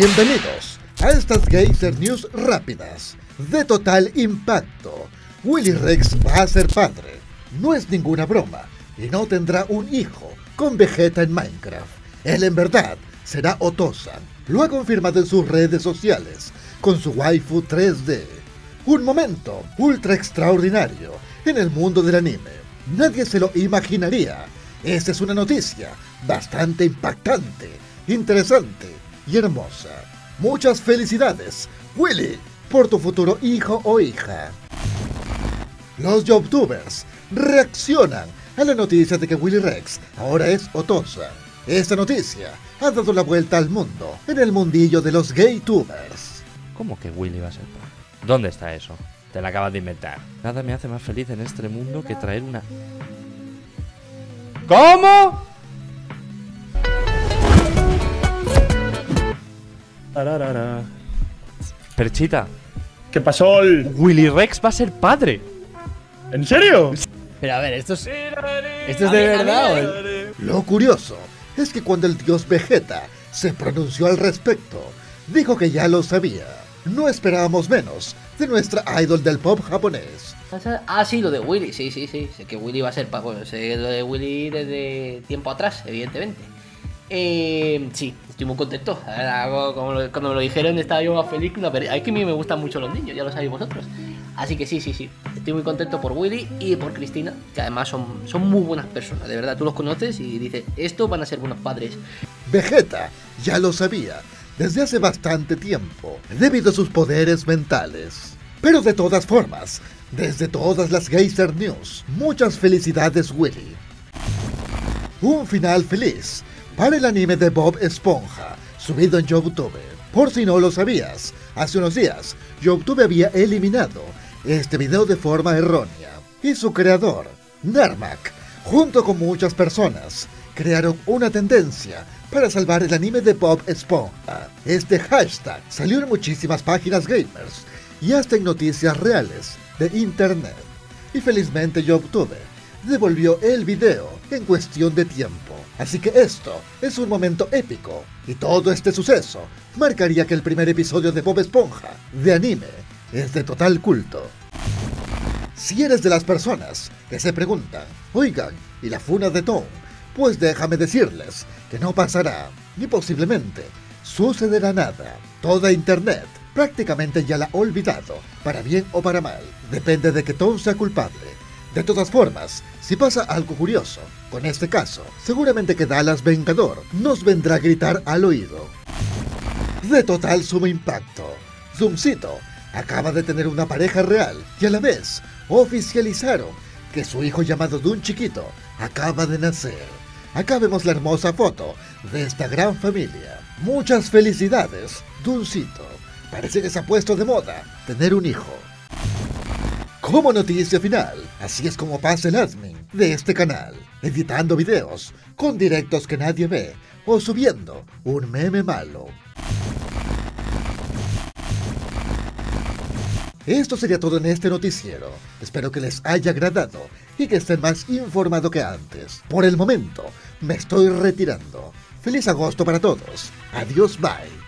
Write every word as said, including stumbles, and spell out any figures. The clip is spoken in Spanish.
Bienvenidos a estas Geyser News rápidas de total impacto. Willy Rex va a ser padre. No es ninguna broma y no tendrá un hijo con Vegeta en Minecraft. Él en verdad será Otosan. Lo ha confirmado en sus redes sociales con su waifu tres D. Un momento ultra extraordinario en el mundo del anime. Nadie se lo imaginaría. Esta es una noticia bastante impactante, interesante y hermosa. Muchas felicidades, Willy, por tu futuro hijo o hija. Los YouTubers reaccionan a la noticia de que Willy Rex ahora es Otosan. Esta noticia ha dado la vuelta al mundo en el mundillo de los Gaytubers. ¿Cómo que Willy va a ser padre? ¿Dónde está eso? Te la acabas de inventar. Nada me hace más feliz en este mundo que traer una... ¿Cómo? Tararara. Perchita, ¿Qué pasó? El... Willy Rex va a ser padre. ¿En serio? Pero a ver, ¿esto es, ¿esto es de verdad o es? Lo curioso es que cuando el dios Vegeta se pronunció al respecto, dijo que ya lo sabía. No esperábamos menos de nuestra idol del pop japonés. Ah, sí, lo de Willy, sí, sí, sí. Sé que Willy va a ser, bueno, sé lo de Willy desde tiempo atrás, evidentemente. Eh, sí, estoy muy contento. Como lo, cuando me lo dijeron estaba yo más feliz que una pereza. Es que a mí me gustan mucho los niños, ya lo sabéis vosotros. Así que sí, sí, sí. Estoy muy contento por Willy y por Cristina, que además son, son muy buenas personas. De verdad, tú los conoces y dices, estos van a ser buenos padres. Vegeta ya lo sabía desde hace bastante tiempo, debido a sus poderes mentales. Pero de todas formas, desde todas las Geyser News, muchas felicidades Willy. Un final feliz para el anime de Bob Esponja, subido en YouTube. Por si no lo sabías, hace unos días, YouTube había eliminado este video de forma errónea. Y su creador, Narmak, junto con muchas personas, crearon una tendencia para salvar el anime de Bob Esponja. Este hashtag salió en muchísimas páginas gamers y hasta en noticias reales de internet. Y felizmente YouTube devolvió el video en cuestión de tiempo. Así que esto es un momento épico, y todo este suceso marcaría que el primer episodio de Bob Esponja de anime es de total culto. Si eres de las personas que se preguntan, oigan, ¿y la funa de Tom? Pues déjame decirles que no pasará, ni posiblemente sucederá nada. Toda internet prácticamente ya la ha olvidado, para bien o para mal, depende de que Tom sea culpable. De todas formas, si pasa algo curioso con este caso, seguramente que Dallas Vengador nos vendrá a gritar al oído. De total sumo impacto, Zoomcito acaba de tener una pareja real y a la vez oficializaron que su hijo llamado Dun Chiquito acaba de nacer. Acá vemos la hermosa foto de esta gran familia. Muchas felicidades, Duncito. Parece que se ha puesto de moda tener un hijo. Como noticia final, así es como pasa el admin de este canal, editando videos con directos que nadie ve o subiendo un meme malo. Esto sería todo en este noticiero. Espero que les haya agradado y que estén más informados que antes. Por el momento, me estoy retirando. Feliz agosto para todos. Adiós, bye.